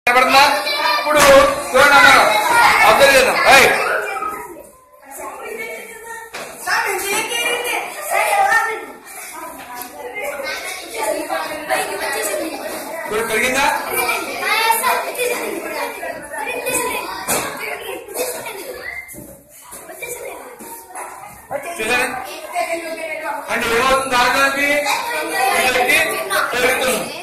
కనబడుతుందా? ఇప్పుడు చూడండి అన్నారు అబ్జర్వ్ చేద్దాం. ఇప్పుడు పెరిగిందా? అంటే ఏమవుతుంది? దానికి పెరుగుతుంది.